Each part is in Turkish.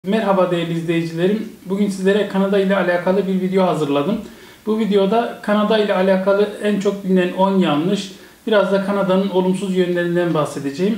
Merhaba değerli izleyicilerim. Bugün sizlere Kanada ile alakalı bir video hazırladım. Bu videoda Kanada ile alakalı en çok bilinen 10 yanlış, biraz da Kanada'nın olumsuz yönlerinden bahsedeceğim.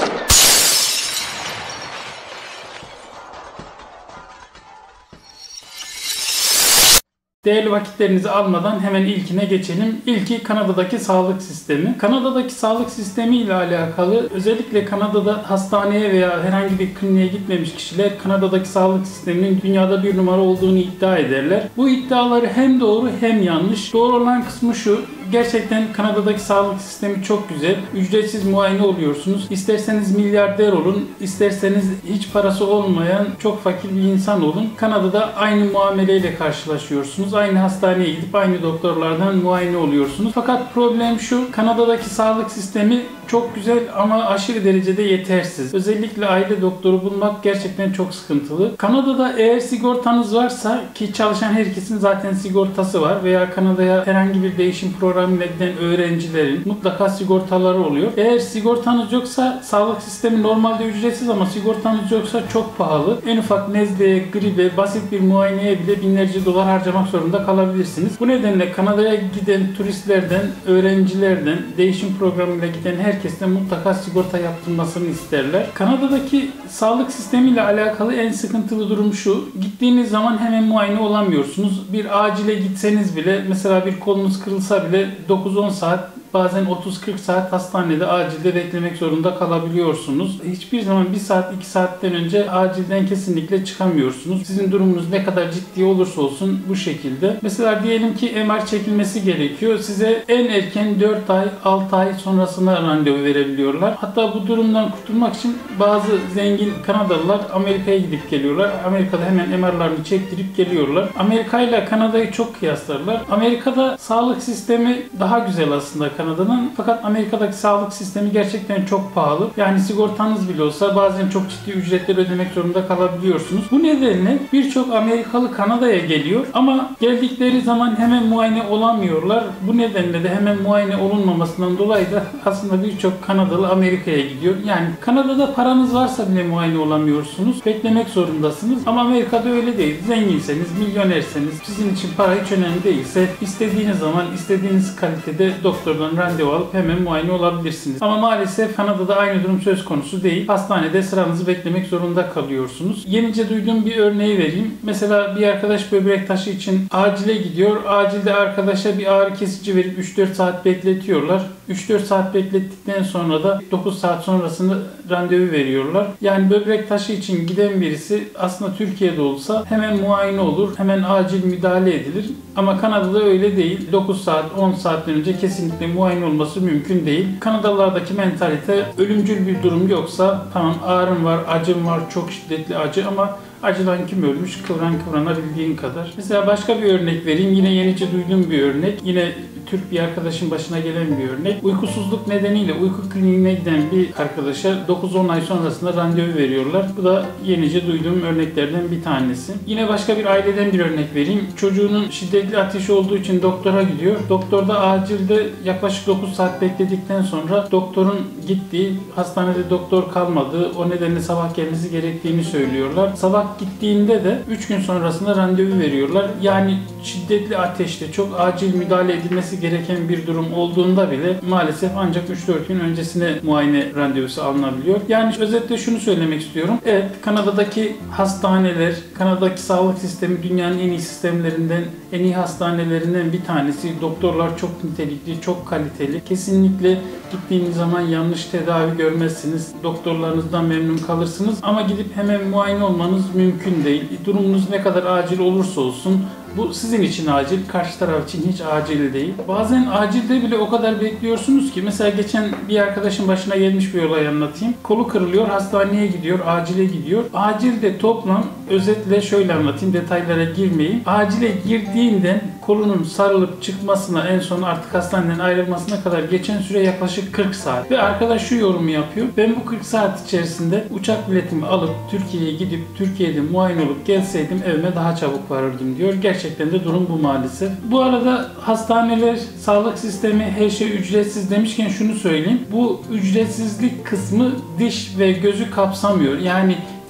Değerli vakitlerinizi almadan hemen ilkine geçelim. İlki Kanada'daki sağlık sistemi. Kanada'daki sağlık sistemi ile alakalı özellikle Kanada'da hastaneye veya herhangi bir kliniğe gitmemiş kişiler Kanada'daki sağlık sisteminin dünyada bir numara olduğunu iddia ederler. Bu iddiaları hem doğru hem yanlış. Doğru olan kısmı şu: gerçekten Kanada'daki sağlık sistemi çok güzel. Ücretsiz muayene oluyorsunuz. İsterseniz milyarder olun, isterseniz hiç parası olmayan çok fakir bir insan olun. Kanada'da aynı muameleyle karşılaşıyorsunuz. Aynı hastaneye gidip aynı doktorlardan muayene oluyorsunuz. Fakat problem şu: Kanada'daki sağlık sistemi çok güzel ama aşırı derecede yetersiz. Özellikle aile doktoru bulmak gerçekten çok sıkıntılı. Kanada'da eğer sigortanız varsa, ki çalışan herkesin zaten sigortası var veya Kanada'ya herhangi bir değişim programıyla giden öğrencilerin mutlaka sigortaları oluyor. Eğer sigortanız yoksa sağlık sistemi normalde ücretsiz ama sigortanız yoksa çok pahalı. En ufak nezleye, gribe, basit bir muayeneye bile binlerce dolar harcamak zorunda kalabilirsiniz. Bu nedenle Kanada'ya giden turistlerden, öğrencilerden, değişim programıyla giden herkesten mutlaka sigorta yaptırmasını isterler. Kanada'daki sağlık sistemiyle alakalı en sıkıntılı durum şu: gittiğiniz zaman hemen muayene olamıyorsunuz. Bir acile gitseniz bile, mesela bir kolunuz kırılsa bile 9-10 saat, bazen 30-40 saat hastanede, acilde beklemek zorunda kalabiliyorsunuz. Hiçbir zaman 1 saat 2 saatten önce acilden kesinlikle çıkamıyorsunuz. Sizin durumunuz ne kadar ciddi olursa olsun bu şekilde. Mesela diyelim ki MR çekilmesi gerekiyor. Size en erken 4 ay 6 ay sonrasına randevu verebiliyorlar. Hatta bu durumdan kurtulmak için bazı zengin Kanadalılar Amerika'ya gidip geliyorlar. Amerika'da hemen MR'larını çektirip geliyorlar. Amerika ile Kanada'yı çok kıyaslarlar. Amerika'da sağlık sistemi daha güzel aslında Kanada'nın. Fakat Amerika'daki sağlık sistemi gerçekten çok pahalı. Yani sigortanız bile olsa bazen çok ciddi ücretler ödemek zorunda kalabiliyorsunuz. Bu nedenle birçok Amerikalı Kanada'ya geliyor ama geldikleri zaman hemen muayene olamıyorlar. Bu nedenle de hemen muayene olunmamasından dolayı da aslında birçok Kanadalı Amerika'ya gidiyor. Yani Kanada'da paranız varsa bile muayene olamıyorsunuz. Beklemek zorundasınız. Ama Amerika'da öyle değil. Zenginseniz, milyonerseniz, sizin için para hiç önemli değilse istediğiniz zaman, istediğiniz kalitede doktordan randevu alıp hemen muayene olabilirsiniz. Ama maalesef Kanada'da aynı durum söz konusu değil. Hastanede sıranızı beklemek zorunda kalıyorsunuz. Yenice duyduğum bir örneği vereyim. Mesela bir arkadaş böbrek taşı için acile gidiyor. Acilde arkadaşa bir ağrı kesici verip 3-4 saat bekletiyorlar. 3-4 saat beklettikten sonra da 9 saat sonrasında randevu veriyorlar. Yani böbrek taşı için giden birisi aslında Türkiye'de olsa hemen muayene olur, hemen acil müdahale edilir. Ama Kanada'da öyle değil. 9 saat, 10 saatten önce kesinlikle muayene olması mümkün değil. Kanadalılardaki mentalite, ölümcül bir durum yoksa tamam, ağrım var, acım var, çok şiddetli acı ama acıdan kim ölmüş? Kıvran kıvrana bildiğin kadar. Mesela başka bir örnek vereyim. Yine yenice duyduğum bir örnek. Yine Türk bir arkadaşın başına gelen bir örnek. Uykusuzluk nedeniyle uyku kliniğine giden bir arkadaşa 9-10 ay sonrasında randevu veriyorlar. Bu da yenice duyduğum örneklerden bir tanesi. Yine başka bir aileden bir örnek vereyim. Çocuğunun şiddetli ateşi olduğu için doktora gidiyor. Doktorda acilde yaklaşık 9 saat bekledikten sonra doktorun gittiği, hastanede doktor kalmadığı, o nedenle sabah gelmesi gerektiğini söylüyorlar. Sabah gittiğinde de 3 gün sonrasında randevu veriyorlar. Yani şiddetli ateşte çok acil müdahale edilmesi gereken bir durum olduğunda bile maalesef ancak 3-4 gün öncesine muayene randevusu alınabiliyor. Yani özetle şunu söylemek istiyorum. Evet, Kanada'daki hastaneler, Kanada'daki sağlık sistemi dünyanın en iyi sistemlerinden, en iyi hastanelerinden bir tanesi. Doktorlar çok nitelikli, çok kaliteli. Kesinlikle gittiğiniz zaman yanlış tedavi görmezsiniz. Doktorlarınızdan memnun kalırsınız. Ama gidip hemen muayene olmanız mümkün değil. Durumunuz ne kadar acil olursa olsun bu sizin için acil, karşı taraf için hiç acil değil. Bazen acilde bile o kadar bekliyorsunuz ki, mesela geçen bir arkadaşın başına gelmiş bir olay anlatayım. Kolu kırılıyor, hastaneye gidiyor, acile gidiyor. Acilde toplam, özetle şöyle anlatayım, detaylara girmeyeyim. Acile girdiğinden kolunun sarılıp çıkmasına, en son artık hastaneden ayrılmasına kadar geçen süre yaklaşık 40 saat. Ve arkadaş şu yorumu yapıyor: ben bu 40 saat içerisinde uçak biletimi alıp Türkiye'ye gidip Türkiye'de muayene olup gelseydim evime daha çabuk varırdım diyor. Gerçekten de durum bu maalesef. Bu arada hastaneler, sağlık sistemi, her şey ücretsiz demişken şunu söyleyeyim. Bu ücretsizlik kısmı diş ve gözü kapsamıyor. Yani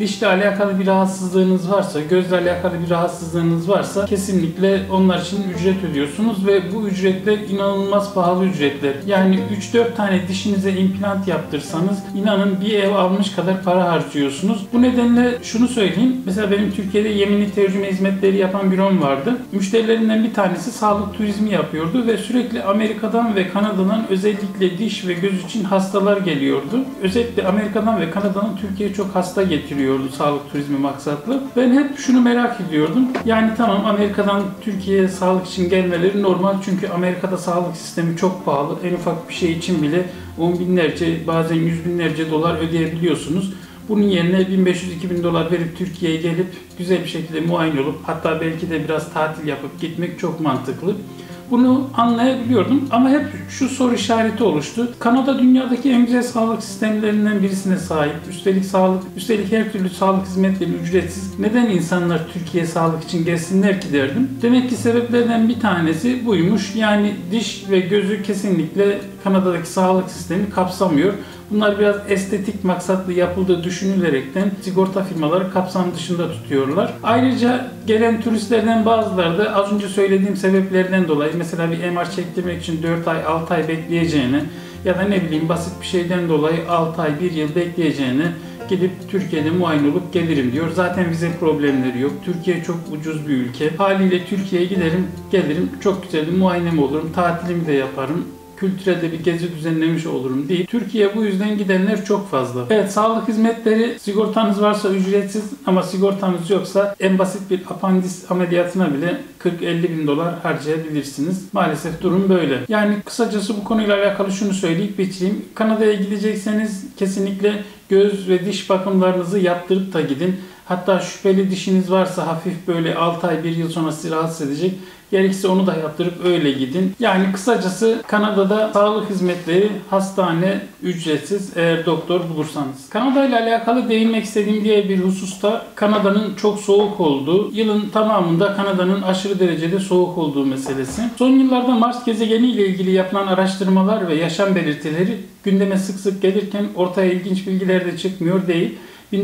dişle alakalı bir rahatsızlığınız varsa, gözle alakalı bir rahatsızlığınız varsa kesinlikle onlar için ücret ödüyorsunuz ve bu ücretler inanılmaz pahalı ücretler. Yani 3-4 tane dişinize implant yaptırsanız inanın bir ev almış kadar para harcıyorsunuz. Bu nedenle şunu söyleyeyim. Mesela benim Türkiye'de yeminli tercüme hizmetleri yapan bürom vardı. Müşterilerinden bir tanesi sağlık turizmi yapıyordu ve sürekli Amerika'dan ve Kanada'dan özellikle diş ve göz için hastalar geliyordu. Özellikle Amerika'dan ve Kanada'dan Türkiye'ye çok hasta getiriyordu sağlık turizmi maksatlı. Ben hep şunu merak ediyordum. Yani tamam, Amerika'dan Türkiye'ye sağlık için gelmeleri normal çünkü Amerika'da sağlık sistemi çok pahalı. En ufak bir şey için bile 10 binlerce, bazen 100 binlerce dolar ödeyebiliyorsunuz. Bunun yerine 1500-2000 dolar verip Türkiye'ye gelip güzel bir şekilde muayene olup hatta belki de biraz tatil yapıp gitmek çok mantıklı. Bunu anlayabiliyordum ama hep şu soru işareti oluştu. Kanada dünyadaki en güzel sağlık sistemlerinden birisine sahip. Üstelik her türlü sağlık hizmetleri ücretsiz. Neden insanlar Türkiye'ye sağlık için gelsinler ki derdim. Demek ki sebeplerden bir tanesi buymuş. Yani diş ve gözü kesinlikle Kanada'daki sağlık sistemi kapsamıyor. Bunlar biraz estetik maksatlı yapıldığı düşünülerekten sigorta firmaları kapsam dışında tutuyorlar. Ayrıca gelen turistlerden bazıları da az önce söylediğim sebeplerden dolayı mesela bir MR çektirmek için 4 ay 6 ay bekleyeceğini ya da ne bileyim basit bir şeyden dolayı 6 ay 1 yıl bekleyeceğini gidip Türkiye'de muayene olup gelirim diyor. Zaten vize problemleri yok. Türkiye çok ucuz bir ülke. Haliyle Türkiye'ye giderim, gelirim, çok güzel bir muayenemi olurum, tatilimi de yaparım. Kültürelde bir gezi düzenlemiş olurum değil. Türkiye bu yüzden gidenler çok fazla. Evet, sağlık hizmetleri sigortanız varsa ücretsiz ama sigortanız yoksa en basit bir apandis ameliyatına bile 40-50 bin dolar harcayabilirsiniz. Maalesef durum böyle. Yani kısacası bu konuyla alakalı şunu söyleyip bitireyim. Kanada'ya gidecekseniz kesinlikle göz ve diş bakımlarınızı yaptırıp da gidin. Hatta şüpheli dişiniz varsa hafif böyle 6 ay 1 yıl sonra sizi rahatsız edecek. Gerekirse onu da yaptırıp öyle gidin. Yani kısacası Kanada'da sağlık hizmetleri, hastane ücretsiz eğer doktor bulursanız. Kanada ile alakalı değinmek istediğim diğer bir hususta Kanada'nın çok soğuk olduğu, yılın tamamında Kanada'nın aşırı derecede soğuk olduğu meselesi. Son yıllarda Mars gezegeni ile ilgili yapılan araştırmalar ve yaşam belirtileri gündeme sık sık gelirken ortaya ilginç bilgiler de çıkmıyor değil.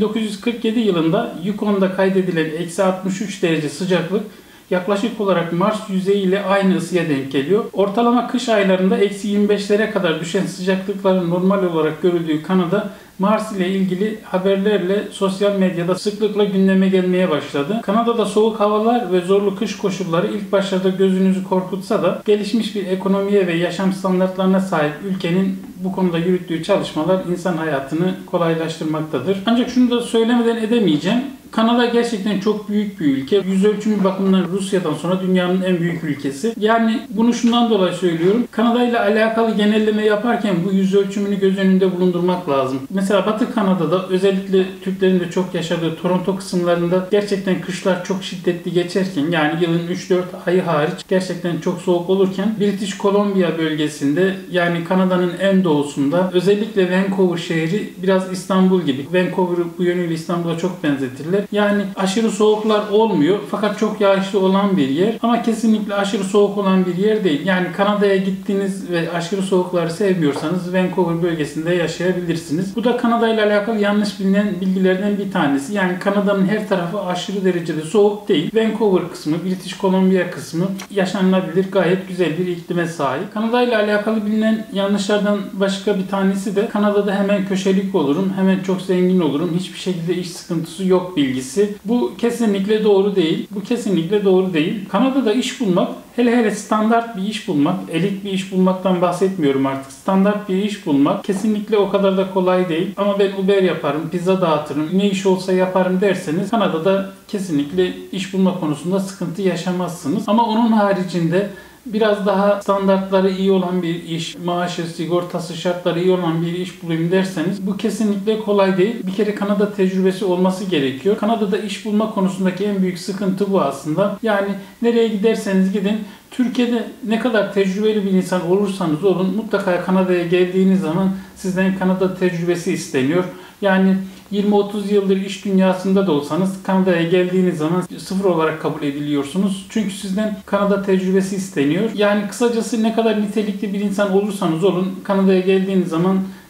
1947 yılında Yukon'da kaydedilen -63 derece sıcaklık yaklaşık olarak Mars yüzeyi ile aynı ısıya denk geliyor. Ortalama kış aylarında -25'lere kadar düşen sıcaklıkların normal olarak görüldüğü Kanada, Mars ile ilgili haberlerle sosyal medyada sıklıkla gündeme gelmeye başladı. Kanada'da soğuk havalar ve zorlu kış koşulları ilk başlarda gözünüzü korkutsa da gelişmiş bir ekonomiye ve yaşam standartlarına sahip ülkenin bu konuda yürüttüğü çalışmalar insan hayatını kolaylaştırmaktadır. Ancak şunu da söylemeden edemeyeceğim. Kanada gerçekten çok büyük bir ülke. Yüz ölçümü bakımından Rusya'dan sonra dünyanın en büyük ülkesi. Yani bunu şundan dolayı söylüyorum. Kanada ile alakalı genelleme yaparken bu yüz ölçümünü göz önünde bulundurmak lazım. Mesela Batı Kanada'da özellikle Türklerin de çok yaşadığı Toronto kısımlarında gerçekten kışlar çok şiddetli geçerken yani yılın 3-4 ayı hariç gerçekten çok soğuk olurken British Columbia bölgesinde yani Kanada'nın en doğusunda özellikle Vancouver şehri biraz İstanbul gibi. Vancouver'ı bu yönüyle İstanbul'a çok benzetirler. Yani aşırı soğuklar olmuyor fakat çok yağışlı olan bir yer ama kesinlikle aşırı soğuk olan bir yer değil. Yani Kanada'ya gittiniz ve aşırı soğukları sevmiyorsanız Vancouver bölgesinde yaşayabilirsiniz. Bu da Kanada ile alakalı yanlış bilinen bilgilerden bir tanesi. Yani Kanada'nın her tarafı aşırı derecede soğuk değil. Vancouver kısmı, British Columbia kısmı yaşanılabilir, gayet güzel bir iklime sahip. Kanada ile alakalı bilinen yanlışlardan başka bir tanesi de Kanada'da hemen köşelik olurum, hemen çok zengin olurum, hiçbir şekilde iş sıkıntısı yok bilgisi. Bu kesinlikle doğru değil. Bu kesinlikle doğru değil. Kanada'da iş bulmak, hele standart bir iş bulmak, elit bir iş bulmaktan bahsetmiyorum artık. Standart bir iş bulmak kesinlikle o kadar da kolay değil. Ama ben Uber yaparım, pizza dağıtırım, ne iş olsa yaparım derseniz Kanada'da kesinlikle iş bulma konusunda sıkıntı yaşamazsınız. Ama onun haricinde biraz daha standartları iyi olan bir iş, maaşı, sigortası, şartları iyi olan bir iş bulayım derseniz bu kesinlikle kolay değil. Bir kere Kanada tecrübesi olması gerekiyor. Kanada'da iş bulma konusundaki en büyük sıkıntı bu aslında. Yani nereye giderseniz gidin, Türkiye'de ne kadar tecrübeli bir insan olursanız olun mutlaka Kanada'ya geldiğiniz zaman sizden Kanada tecrübesi isteniyor. Yani 20-30 yıldır iş dünyasında da olsanız Kanada'ya geldiğiniz zaman sıfır olarak kabul ediliyorsunuz. Çünkü sizden Kanada tecrübesi isteniyor. Yani kısacası ne kadar nitelikli bir insan olursanız olun Kanada'ya geldiğiniz zaman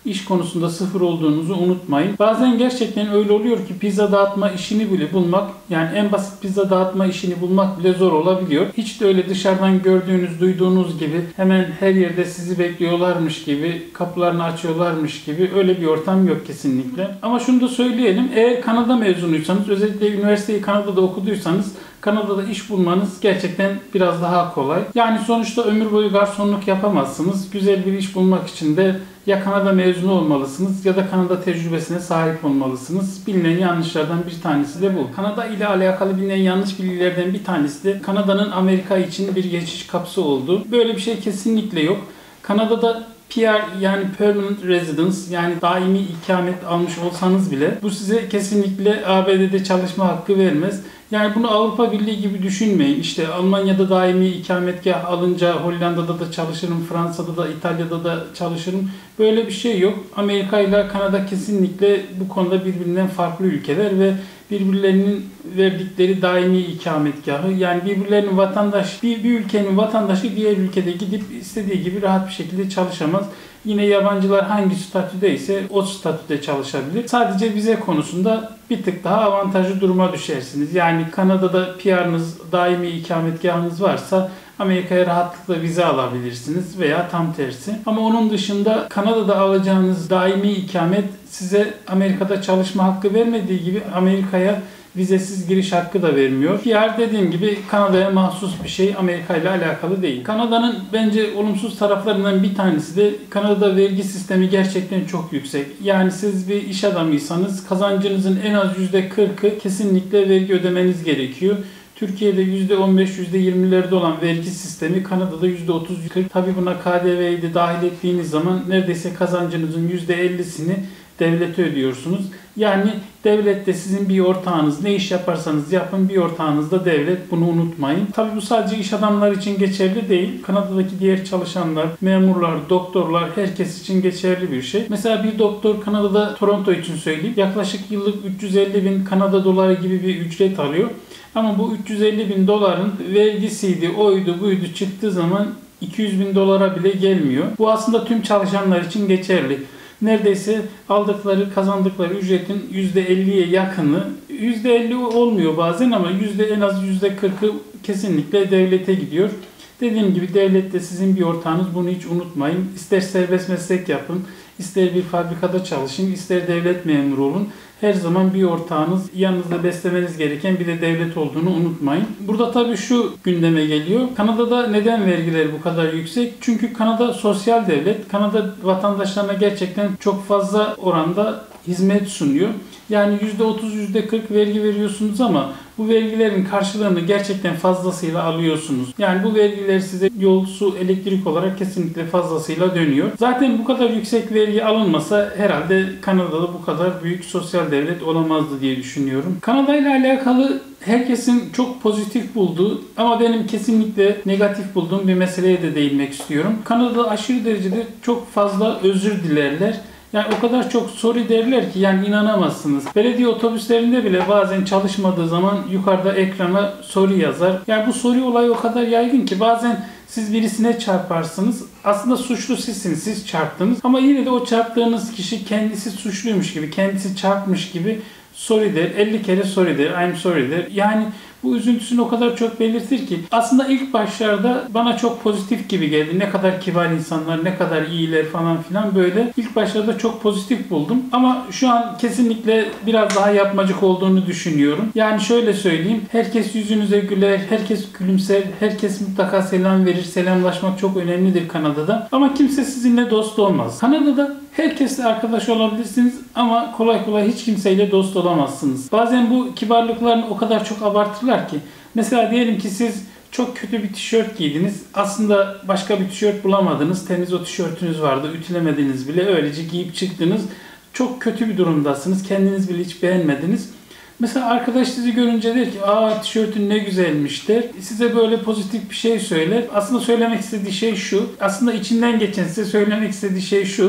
iş konusunda sıfır olduğunuzu unutmayın. Bazen gerçekten öyle oluyor ki pizza dağıtma işini bile bulmak, yani en basit pizza dağıtma işini bulmak bile zor olabiliyor. Hiç de öyle dışarıdan gördüğünüz, duyduğunuz gibi hemen her yerde sizi bekliyorlarmış gibi, kapılarını açıyorlarmış gibi öyle bir ortam yok kesinlikle. Ama şunu da söyleyelim, eğer Kanada mezunuysanız, özellikle üniversiteyi Kanada'da okuduysanız, Kanada'da iş bulmanız gerçekten biraz daha kolay. Yani sonuçta ömür boyu garsonluk yapamazsınız. Güzel bir iş bulmak için de ya Kanada mezunu olmalısınız ya da Kanada tecrübesine sahip olmalısınız. Bilinen yanlışlardan bir tanesi de bu. Kanada ile alakalı bilinen yanlış bilgilerden bir tanesi de Kanada'nın Amerika için bir geçiş kapısı olduğu. Böyle bir şey kesinlikle yok. Kanada'da PR, yani Permanent Residence, yani daimi ikamet almış olsanız bile bu size kesinlikle ABD'de çalışma hakkı vermez. Yani bunu Avrupa Birliği gibi düşünmeyin. İşte Almanya'da daimi ikametgah alınca Hollanda'da da çalışırım, Fransa'da da, İtalya'da da çalışırım. Böyle bir şey yok. Amerika ile Kanada kesinlikle bu konuda birbirinden farklı ülkeler ve birbirlerinin verdikleri daimi ikametgahı, yani birbirlerinin vatandaş, bir ülkenin vatandaşı diğer ülkede gidip istediği gibi rahat bir şekilde çalışamaz. Yine yabancılar hangi statüdeyse o statüde çalışabilir. Sadece vize konusunda bir tık daha avantajlı duruma düşersiniz. Yani Kanada'da PR'ınız, daimi ikametgahınız varsa Amerika'ya rahatlıkla vize alabilirsiniz veya tam tersi. Ama onun dışında Kanada'da alacağınız daimi ikamet size Amerika'da çalışma hakkı vermediği gibi Amerika'ya vizesiz giriş hakkı da vermiyor. PR dediğim gibi Kanada'ya mahsus bir şey, Amerika ile alakalı değil. Kanada'nın bence olumsuz taraflarından bir tanesi de Kanada'da vergi sistemi gerçekten çok yüksek. Yani siz bir iş adamıysanız kazancınızın en az %40'ı kesinlikle vergi ödemeniz gerekiyor. Türkiye'de %15, %20'lerde olan vergi sistemi Kanada'da %30-40. Tabi buna KDV'yi de dahil ettiğiniz zaman neredeyse kazancınızın %50'sini devlete ödüyorsunuz. Yani devlet de sizin bir ortağınız. Ne iş yaparsanız yapın bir ortağınız da devlet. Bunu unutmayın. Tabii bu sadece iş adamları için geçerli değil. Kanada'daki diğer çalışanlar, memurlar, doktorlar, herkes için geçerli bir şey. Mesela bir doktor Kanada'da, Toronto için söyleyeyim, yaklaşık yıllık 350 bin Kanada doları gibi bir ücret alıyor. Ama bu 350 bin doların vergisiydi, oydu, buydu çıktığı zaman 200 bin dolara bile gelmiyor. Bu aslında tüm çalışanlar için geçerli. Neredeyse aldıkları, kazandıkları ücretin %50'ye yakını, %50 olmuyor bazen ama en az %40'ı kesinlikle devlete gidiyor. Dediğim gibi devlet de sizin bir ortağınız, bunu hiç unutmayın. İster serbest meslek yapın, ister bir fabrikada çalışın, ister devlet memuru olun. Her zaman bir ortağınız, yanınızda beslemeniz gereken bir de devlet olduğunu unutmayın. Burada tabii şu gündeme geliyor. Kanada'da neden vergiler bu kadar yüksek? Çünkü Kanada sosyal devlet. Kanada vatandaşlarına gerçekten çok fazla oranda hizmet sunuyor. Yani %30, %40 vergi veriyorsunuz ama bu vergilerin karşılığını gerçekten fazlasıyla alıyorsunuz. Yani bu vergiler size yol, su, elektrik olarak kesinlikle fazlasıyla dönüyor. Zaten bu kadar yüksek vergi alınmasa herhalde Kanada'da bu kadar büyük sosyal devlet olamazdı diye düşünüyorum. Kanada ile alakalı herkesin çok pozitif bulduğu ama benim kesinlikle negatif bulduğum bir meseleye de değinmek istiyorum. Kanada'da aşırı derecede çok fazla özür dilerler. Yani o kadar çok sorry derler ki yani inanamazsınız. Belediye otobüslerinde bile bazen çalışmadığı zaman yukarıda ekrana sorry yazar. Yani bu sorry olayı o kadar yaygın ki bazen siz birisine çarparsınız. Aslında suçlu sizsiniz, siz çarptınız. Ama yine de o çarptığınız kişi kendisi suçluymuş gibi, kendisi çarpmış gibi sorry der. 50 kere sorry der, I'm sorry der. Yani bu üzüntüsünü o kadar çok belirtir ki. Aslında ilk başlarda bana çok pozitif gibi geldi. Ne kadar kibar insanlar, ne kadar iyiler falan filan böyle. İlk başlarda çok pozitif buldum. Ama şu an kesinlikle biraz daha yapmacık olduğunu düşünüyorum. Yani şöyle söyleyeyim. Herkes yüzünüze güler, herkes gülümser, herkes mutlaka selam verir. Selamlaşmak çok önemlidir Kanada'da. Ama kimse sizinle dost olmaz. Kanada'da herkesle arkadaş olabilirsiniz ama kolay kolay hiç kimseyle dost olamazsınız. Bazen bu kibarlıklarını o kadar çok abartırlar ki. Mesela diyelim ki siz çok kötü bir tişört giydiniz. Aslında başka bir tişört bulamadınız. Temiz o tişörtünüz vardı. Ütülemediniz bile. Öylece giyip çıktınız. Çok kötü bir durumdasınız. Kendiniz bile hiç beğenmediniz. Mesela arkadaş sizi görünce der ki aa tişörtün ne güzelmiş der. Size böyle pozitif bir şey söyler. Aslında söylemek istediği şey şu. Aslında içinden geçen size söylemek istediği şey şu.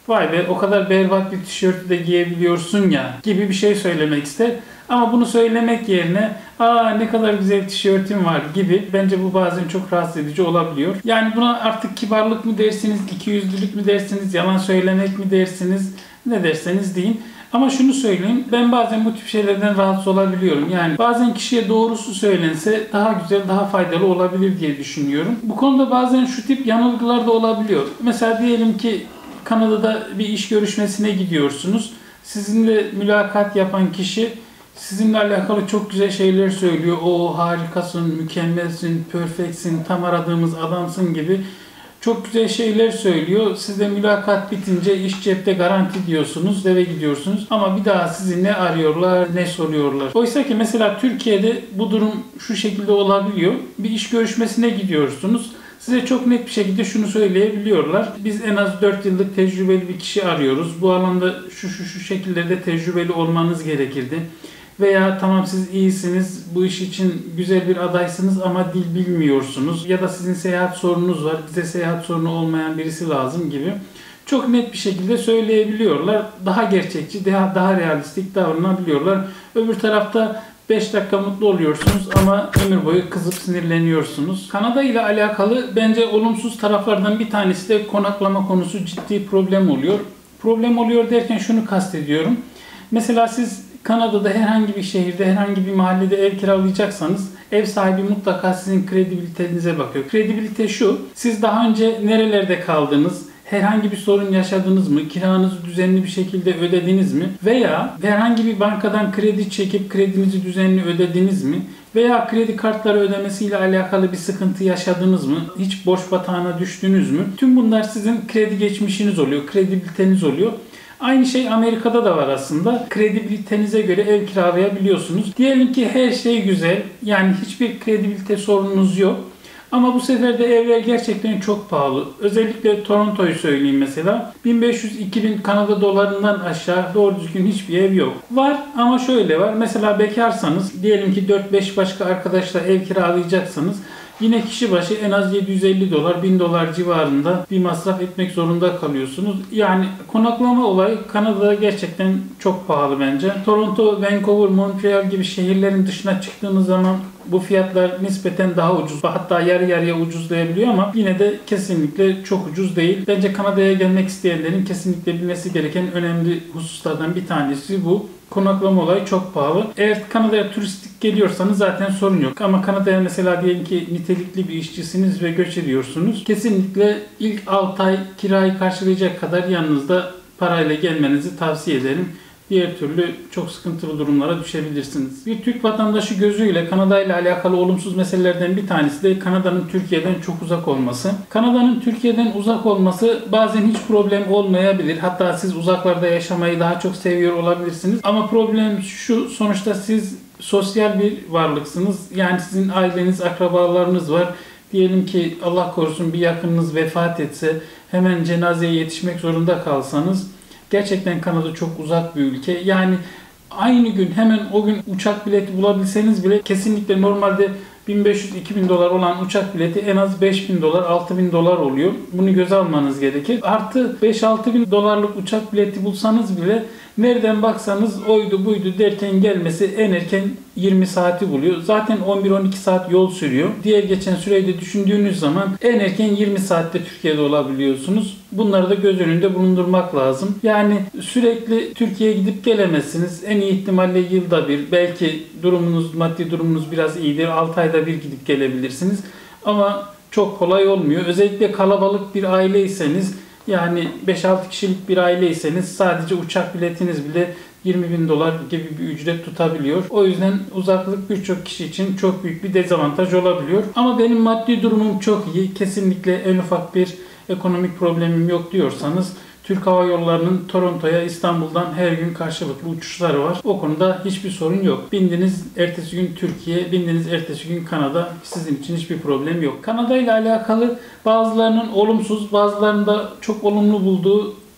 vay be o kadar berbat bir tişörtü de giyebiliyorsun ya gibi bir şey söylemek ister. Ama bunu söylemek yerine aa ne kadar güzel tişörtüm var gibi, bence bu bazen çok rahatsız edici olabiliyor. Yani buna artık kibarlık mı dersiniz, ikiyüzlülük mü dersiniz, yalan söylemek mi dersiniz, ne derseniz deyin. Ama şunu söyleyeyim, ben bazen bu tip şeylerden rahatsız olabiliyorum. Yani bazen kişiye doğrusu söylense daha güzel, daha faydalı olabilir diye düşünüyorum. Bu konuda bazen şu tip yanılgılar da olabiliyor. Mesela diyelim ki Kanada'da bir iş görüşmesine gidiyorsunuz. Sizinle mülakat yapan kişi sizinle alakalı çok güzel şeyler söylüyor. O harikasın, mükemmelsin, perfectsin, tam aradığımız adamsın gibi çok güzel şeyler söylüyor. Siz de mülakat bitince iş cepte garanti diyorsunuz, eve gidiyorsunuz. Ama bir daha sizi ne arıyorlar, ne soruyorlar. Oysa ki mesela Türkiye'de bu durum şu şekilde olabiliyor. Bir iş görüşmesine gidiyorsunuz. Size çok net bir şekilde şunu söyleyebiliyorlar. Biz en az 4 yıllık tecrübeli bir kişi arıyoruz. Bu alanda şu şekillerde tecrübeli olmanız gerekirdi. Veya tamam siz iyisiniz, bu iş için güzel bir adaysınız ama dil bilmiyorsunuz. Ya da sizin seyahat sorununuz var, bize seyahat sorunu olmayan birisi lazım gibi. Çok net bir şekilde söyleyebiliyorlar. Daha gerçekçi, daha realistik davranabiliyorlar. Öbür tarafta 5 dakika mutlu oluyorsunuz ama ömür boyu kızıp sinirleniyorsunuz. Kanada ile alakalı bence olumsuz taraflardan bir tanesi de konaklama konusu ciddi problem oluyor. Problem oluyor derken şunu kastediyorum. Mesela siz Kanada'da herhangi bir şehirde, herhangi bir mahallede ev kiralayacaksanız ev sahibi mutlaka sizin kredibilitenize bakıyor. Kredibilite şu, siz daha önce nerelerde kaldınız, herhangi bir sorun yaşadınız mı, kiranızı düzenli bir şekilde ödediniz mi veya herhangi bir bankadan kredi çekip kredinizi düzenli ödediniz mi veya kredi kartları ödemesiyle alakalı bir sıkıntı yaşadınız mı, hiç borç batağına düştünüz mü? Tüm bunlar sizin kredi geçmişiniz oluyor, kredibiliteniz oluyor. Aynı şey Amerika'da da var aslında. Kredibilitenize göre ev kiralayabiliyorsunuz. Diyelim ki her şey güzel. Yani hiçbir kredibilite sorununuz yok. Ama bu sefer de evler gerçekten çok pahalı. Özellikle Toronto'yu söyleyeyim mesela. 1500-2000 Kanada dolarından aşağı doğru düzgün hiçbir ev yok. Var ama şöyle var. Mesela bekarsanız, diyelim ki 4-5 başka arkadaşla ev kiralayacaksanız yine kişi başı en az 750 dolar, 1000 dolar civarında bir masraf etmek zorunda kalıyorsunuz. Yani konaklama olayı Kanada'da gerçekten çok pahalı bence. Toronto, Vancouver, Montreal gibi şehirlerin dışına çıktığınız zaman bu fiyatlar nispeten daha ucuz. Hatta yarı yarıya ucuzlayabiliyor ama yine de kesinlikle çok ucuz değil. Bence Kanada'ya gelmek isteyenlerin kesinlikle bilmesi gereken önemli hususlardan bir tanesi bu. Konaklama olayı çok pahalı. Eğer Kanada'ya turistik geliyorsanız zaten sorun yok. Ama Kanada'ya mesela diyelim ki nitelikli bir işçisiniz ve göç ediyorsunuz. Kesinlikle ilk 6 ay kirayı karşılayacak kadar yanınızda parayla gelmenizi tavsiye ederim. Diğer türlü çok sıkıntılı durumlara düşebilirsiniz. Bir Türk vatandaşı gözüyle Kanada ile alakalı olumsuz meselelerden bir tanesi de Kanada'nın Türkiye'den çok uzak olması. Kanada'nın Türkiye'den uzak olması bazen hiç problem olmayabilir. Hatta siz uzaklarda yaşamayı daha çok seviyor olabilirsiniz. Ama problem şu, sonuçta siz sosyal bir varlıksınız. Yani sizin aileniz, akrabalarınız var. Diyelim ki Allah korusun bir yakınınız vefat etse hemen cenazeye yetişmek zorunda kalsanız gerçekten Kanada çok uzak bir ülke. Yani aynı gün hemen o gün uçak bileti bulabilseniz bile kesinlikle normalde 1500-2000 dolar olan uçak bileti en az 5000 dolar, 6000 dolar oluyor. Bunu göze almanız gerekir. Artı 5-6 bin dolarlık uçak bileti bulsanız bile nereden baksanız oydu buydu derken gelmesi en erken 20 saati buluyor. Zaten 11-12 saat yol sürüyor. Diğer geçen süreyi de düşündüğünüz zaman en erken 20 saatte Türkiye'de olabiliyorsunuz. Bunları da göz önünde bulundurmak lazım. Yani sürekli Türkiye'ye gidip gelemezsiniz. En iyi ihtimalle yılda bir, belki durumunuz, maddi durumunuz biraz iyidir. 6 ayda bir gidip gelebilirsiniz. Ama çok kolay olmuyor. Özellikle kalabalık bir aileyseniz, yani 5-6 kişilik bir aileyseniz sadece uçak biletiniz bile 20 bin dolar gibi bir ücret tutabiliyor. O yüzden uzaklık birçok kişi için çok büyük bir dezavantaj olabiliyor. Ama benim maddi durumum çok iyi. Kesinlikle en ufak bir ekonomik problemim yok diyorsanız Türk Hava Yolları'nın Toronto'ya İstanbul'dan her gün karşılıklı uçuşları var. O konuda hiçbir sorun yok. Bindiniz ertesi gün Türkiye, bindiniz ertesi gün Kanada. Sizin için hiçbir problem yok. Kanada ile alakalı bazılarının olumsuz, bazılarının da çok olumlu bulduğu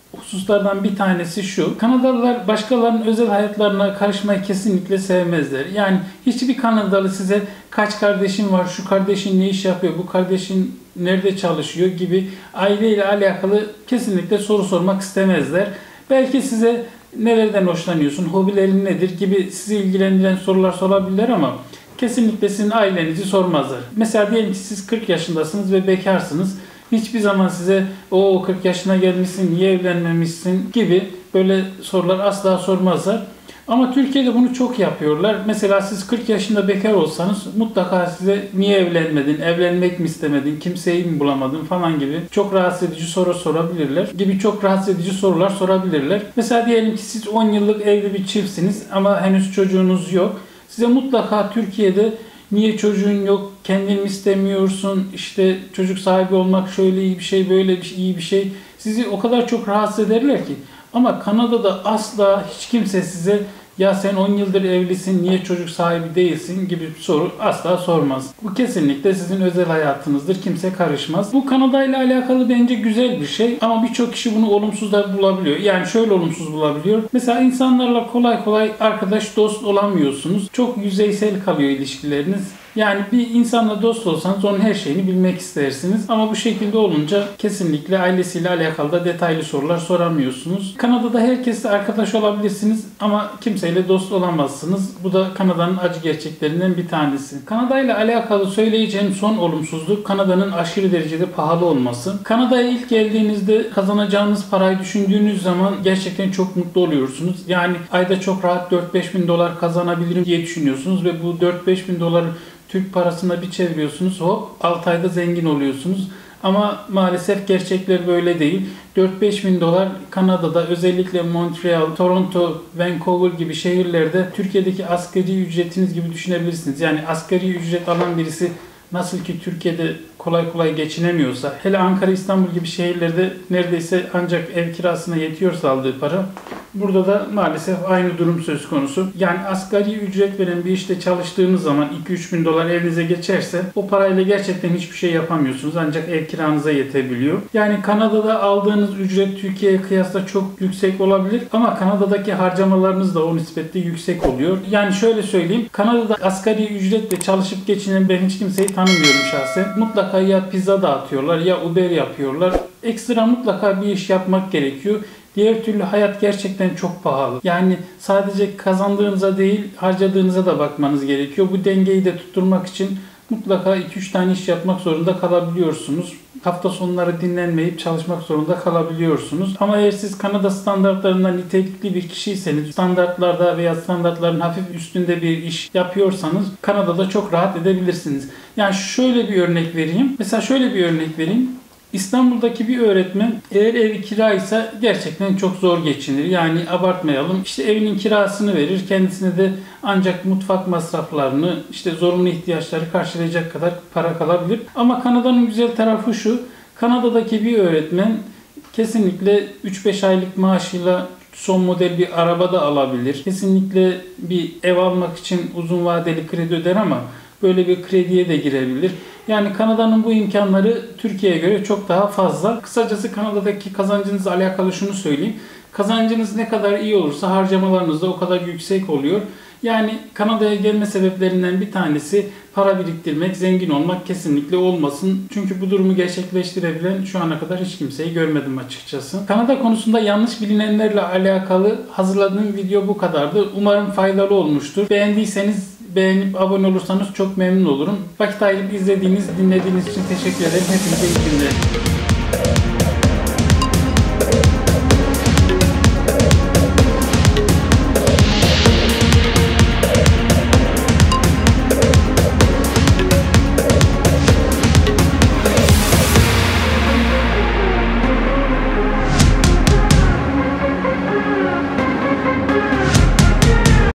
hususlardan bir tanesi şu. Kanadalılar başkalarının özel hayatlarına karışmayı kesinlikle sevmezler. Yani hiçbir Kanadalı size kaç kardeşin var, şu kardeşin ne iş yapıyor, bu kardeşin nerede çalışıyor gibi aileyle alakalı kesinlikle soru sormak istemezler. Belki size nelerden hoşlanıyorsun, hobilerin nedir gibi sizi ilgilendiren sorular sorabilirler ama kesinlikle sizin ailenizi sormazlar. Mesela diyelim ki siz 40 yaşındasınız ve bekarsınız. Hiçbir zaman size o 40 yaşına gelmişsin, niye evlenmemişsin gibi böyle sorular asla sormazlar. Ama Türkiye'de bunu çok yapıyorlar. Mesela siz 40 yaşında bekar olsanız mutlaka size niye evlenmedin, evlenmek mi istemedin, kimseyi mi bulamadın falan gibi çok rahatsız edici soru sorabilirler. Gibi çok rahatsız edici sorular sorabilirler. Mesela diyelim ki siz 10 yıllık evli bir çiftsiniz ama henüz çocuğunuz yok. Size mutlaka Türkiye'de niye çocuğun yok, kendin mi istemiyorsun, işte çocuk sahibi olmak şöyle iyi bir şey, böyle bir iyi bir şey. Sizi o kadar çok rahatsız ederler ki. Ama Kanada'da asla hiç kimse size ya sen 10 yıldır evlisin, niye çocuk sahibi değilsin gibi bir soru asla sormaz. Bu kesinlikle sizin özel hayatınızdır. Kimse karışmaz. Bu Kanada ile alakalı bence güzel bir şey ama birçok kişi bunu olumsuz da bulabiliyor. Yani şöyle olumsuz bulabiliyor. Mesela insanlarla kolay kolay arkadaş, dost olamıyorsunuz. Çok yüzeysel kalıyor ilişkileriniz. Yani bir insanla dost olsanız onun her şeyini bilmek istersiniz. Ama bu şekilde olunca kesinlikle ailesiyle alakalı da detaylı sorular soramıyorsunuz. Kanada'da herkesle arkadaş olabilirsiniz ama kimseyle dost olamazsınız. Bu da Kanada'nın acı gerçeklerinden bir tanesi. Kanada ile alakalı söyleyeceğim son olumsuzluk Kanada'nın aşırı derecede pahalı olması. Kanada'ya ilk geldiğinizde kazanacağınız parayı düşündüğünüz zaman gerçekten çok mutlu oluyorsunuz. Yani ayda çok rahat 4-5 bin dolar kazanabilirim diye düşünüyorsunuz ve bu 4-5 bin doları Türk parasına bir çeviriyorsunuz, hop 6 ayda zengin oluyorsunuz. Ama maalesef gerçekler böyle değil. 4-5 bin dolar Kanada'da özellikle Montreal, Toronto, Vancouver gibi şehirlerde Türkiye'deki asgari ücretiniz gibi düşünebilirsiniz. Yani asgari ücret alan birisi nasıl ki Türkiye'de kolay kolay geçinemiyorsa, hele Ankara, İstanbul gibi şehirlerde neredeyse ancak ev kirasına yetiyorsa aldığı para, burada da maalesef aynı durum söz konusu. Yani asgari ücret veren bir işte çalıştığınız zaman 2-3 bin dolar evinize geçerse o parayla gerçekten hiçbir şey yapamıyorsunuz. Ancak ev kiranıza yetebiliyor. Yani Kanada'da aldığınız ücret Türkiye'ye kıyasla çok yüksek olabilir ama Kanada'daki harcamalarınız da o nispette yüksek oluyor. Yani şöyle söyleyeyim, Kanada'da asgari ücretle çalışıp geçinen ben hiç kimseyi tanımıyorum şahsen. Mutlaka ya pizza dağıtıyorlar ya Uber yapıyorlar. Ekstra mutlaka bir iş yapmak gerekiyor. Diğer türlü hayat gerçekten çok pahalı. Yani sadece kazandığınıza değil, harcadığınıza da bakmanız gerekiyor. Bu dengeyi de tutturmak için mutlaka 2-3 tane iş yapmak zorunda kalabiliyorsunuz. Hafta sonları dinlenmeyip çalışmak zorunda kalabiliyorsunuz. Ama eğer siz Kanada standartlarından nitelikli bir kişiyseniz, standartlarda veya standartların hafif üstünde bir iş yapıyorsanız Kanada'da çok rahat edebilirsiniz. Yani şöyle bir örnek vereyim. Mesela şöyle bir örnek vereyim. İstanbul'daki bir öğretmen eğer evi kiraysa gerçekten çok zor geçinir. Yani abartmayalım. İşte evinin kirasını verir. Kendisine de ancak mutfak masraflarını, işte zorunlu ihtiyaçları karşılayacak kadar para kalabilir. Ama Kanada'nın güzel tarafı şu. Kanada'daki bir öğretmen kesinlikle 3-5 aylık maaşıyla son model bir araba da alabilir. Kesinlikle bir ev almak için uzun vadeli kredi öder ama böyle bir krediye de girebilir. Yani Kanada'nın bu imkanları Türkiye'ye göre çok daha fazla. Kısacası Kanada'daki kazancınızla alakalı şunu söyleyeyim. Kazancınız ne kadar iyi olursa harcamalarınız da o kadar yüksek oluyor. Yani Kanada'ya gelme sebeplerinden bir tanesi para biriktirmek, zengin olmak kesinlikle olmasın. Çünkü bu durumu gerçekleştirebilen şu ana kadar hiç kimseyi görmedim açıkçası. Kanada konusunda yanlış bilinenlerle alakalı hazırladığım video bu kadardı. Umarım faydalı olmuştur. Beğendiyseniz beğenip abone olursanız çok memnun olurum. Vakit ayırıp izlediğiniz, dinlediğiniz için teşekkür ederim. Hepinize iyi günler.